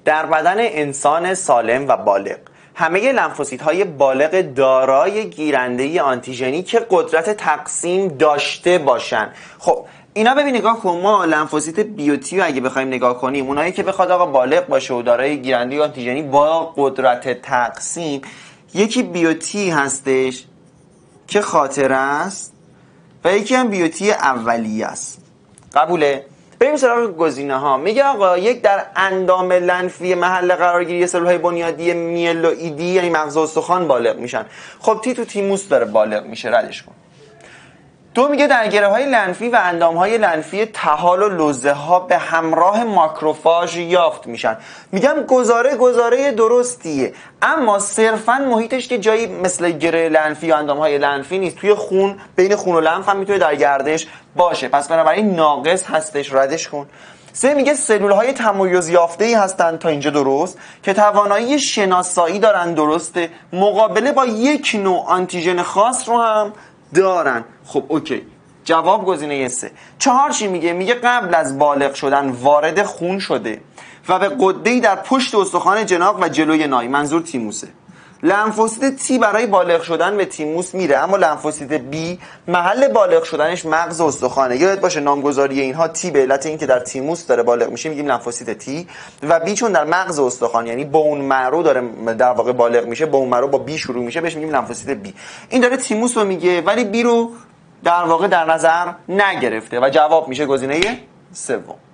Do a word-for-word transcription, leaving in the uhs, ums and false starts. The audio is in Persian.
در بدن انسان سالم و بالغ همه لنفوسیت‌های بالغ دارای گیرنده آنتیژنی که قدرت تقسیم داشته باشن. خب اینا ببین نگاه کن، ما لنفوسیت بیوتی رو اگه بخوایم نگاه کنیم، اونایی که بخواد آقا بالغ باشه و دارای گیرنده آنتیژنی با قدرت تقسیم، یکی بیوتی هستش که خاطره است و یکی هم بیوتی اولیه است. قبوله؟ بریم سراغ گزینه ها. میگه آقا یک در اندام لنفی محل قرارگیری سلول‌های بنیادی میلوئیدی یعنی مغز و استخوان بالغ میشن. خب تی تو تیموس داره بالغ میشه، ردش کن. دو میگه در گره های لنفی و اندام های لنفی طحال و لوزه ها به همراه ماکروفاژ یافت میشن. میگم گزاره گزاره درستیه، اما صرفا محیطش که جایی مثل گره لنفی یا اندام های لنفی نیست، توی خون بین خون و لنف هم میتونه در گردش باشه، پس بنابراین ناقص هستش، ردش کن. سه میگه سلول های تمایز یافته ای هستند، تا اینجا درست، که توانایی شناسایی دارن، درسته، مقابله با یک نوع آنتیژن خاص رو هم دارن. خب اوکی، جواب گزینه سه. چهار چی میگه؟ میگه قبل از بالغ شدن وارد خون شده و به غده‌ای در پشت استخوان جناق و جلوی نای، منظور تیموسه. لنفوسیت تی برای بالغ شدن به تیموس میره، اما لنفوسیت بی محل بالغ شدنش مغز و استخوانه. یادت باشه نامگذاری اینها، تی به علت اینکه در تیموس داره بالغ میشه میگیم لنفوسیت تی، و بی چون در مغز و استخوان یعنی بون مرو داره در واقع بالغ میشه، بون مرو با بی شروع میشه، بهش میگیم لنفوسیت بی. این داره تیموس رو میگه ولی بی رو در واقع در نظر نگرفته و جواب میشه گزینه سوم.